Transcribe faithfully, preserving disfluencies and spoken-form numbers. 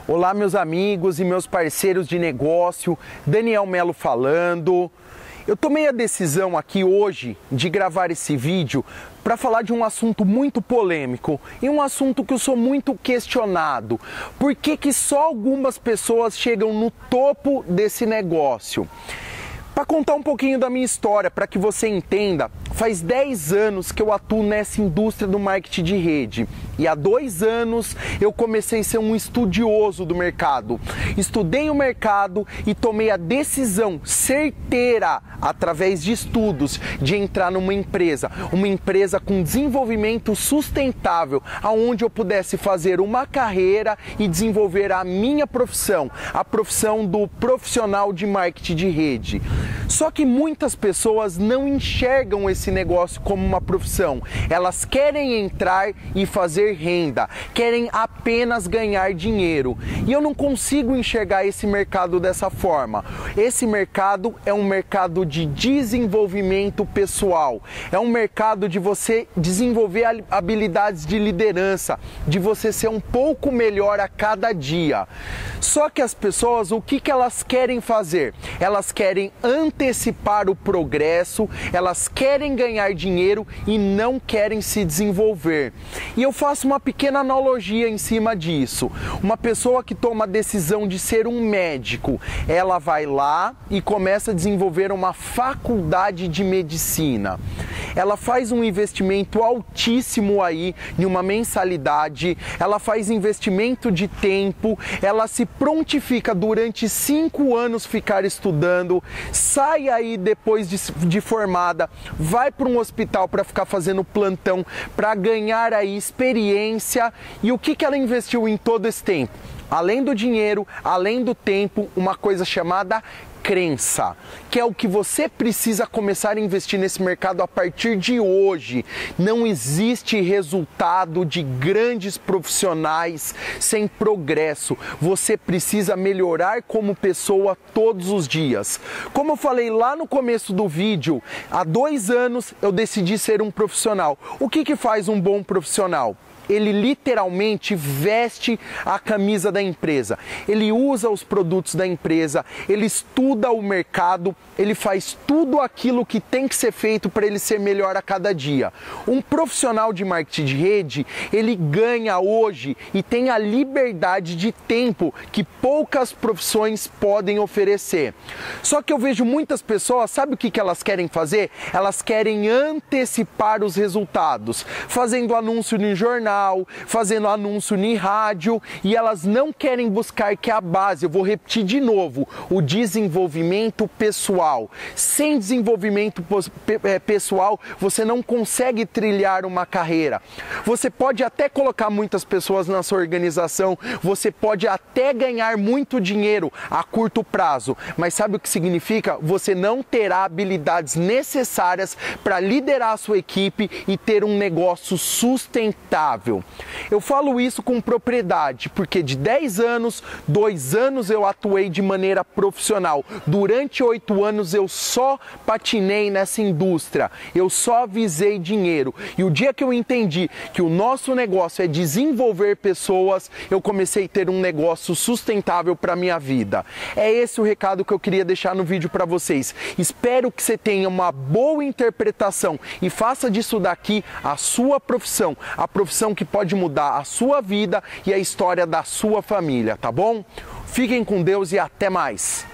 Olá, meus amigos e meus parceiros de negócio, Daniel Melo falando. Eu tomei a decisão aqui hoje de gravar esse vídeo para falar de um assunto muito polêmico e um assunto que eu sou muito questionado. Por que que só algumas pessoas chegam no topo desse negócio? Para contar um pouquinho da minha história, para que você entenda, faz dez anos que eu atuo nessa indústria do marketing de rede. E há dois anos eu comecei a ser um estudioso do mercado. Estudei o mercado e tomei a decisão certeira, através de estudos, de entrar numa empresa. Uma empresa com desenvolvimento sustentável, onde eu pudesse fazer uma carreira e desenvolver a minha profissão, a profissão do profissional de marketing de rede. Só que muitas pessoas não enxergam esse negócio como uma profissão. Elas querem entrar e fazer renda, querem apenas ganhar dinheiro. E eu não consigo enxergar esse mercado dessa forma. Esse mercado é um mercado de desenvolvimento pessoal. É um mercado de você desenvolver habilidades de liderança, de você ser um pouco melhor a cada dia. Só que as pessoas, o que que elas querem fazer? Elas querem antecipar o progresso, elas querem ganhar dinheiro e não querem se desenvolver. E eu faço uma pequena analogia em cima disso. Uma pessoa que toma a decisão de ser um médico, ela vai lá e começa a desenvolver uma faculdade de medicina. Ela faz um investimento altíssimo aí em uma mensalidade, ela faz investimento de tempo, ela se prontifica durante cinco anos ficar estudando, sai aí depois de, de formada, vai para um hospital para ficar fazendo plantão, para ganhar aí experiência. E o que que ela investiu em todo esse tempo? Além do dinheiro, além do tempo, uma coisa chamada crença, que é o que você precisa começar a investir nesse mercado a partir de hoje. Não existe resultado de grandes profissionais sem progresso. Você precisa melhorar como pessoa todos os dias. Como eu falei lá no começo do vídeo, há dois anos eu decidi ser um profissional. O que que faz um bom profissional? Ele literalmente veste a camisa da empresa, ele usa os produtos da empresa, ele estuda o mercado, ele faz tudo aquilo que tem que ser feito para ele ser melhor a cada dia. Um profissional de marketing de rede, ele ganha hoje e tem a liberdade de tempo que poucas profissões podem oferecer. Só que eu vejo muitas pessoas, sabe o que que elas querem fazer? Elas querem antecipar os resultados, fazendo anúncio no jornal, fazendo anúncio em rádio, e elas não querem buscar que a base, eu vou repetir de novo, o desenvolvimento pessoal. Sem desenvolvimento pessoal, você não consegue trilhar uma carreira. Você pode até colocar muitas pessoas na sua organização, você pode até ganhar muito dinheiro a curto prazo, mas sabe o que significa? Você não terá habilidades necessárias para liderar a sua equipe e ter um negócio sustentável. Eu falo isso com propriedade, porque de dez anos, dois anos eu atuei de maneira profissional. Durante oito anos eu só patinei nessa indústria, eu só visei dinheiro. E o dia que eu entendi que o nosso negócio é desenvolver pessoas, eu comecei a ter um negócio sustentável para a minha vida. É esse o recado que eu queria deixar no vídeo para vocês. Espero que você tenha uma boa interpretação e faça disso daqui a sua profissão, a profissão que pode mudar a sua vida e a história da sua família, tá bom? Fiquem com Deus e até mais!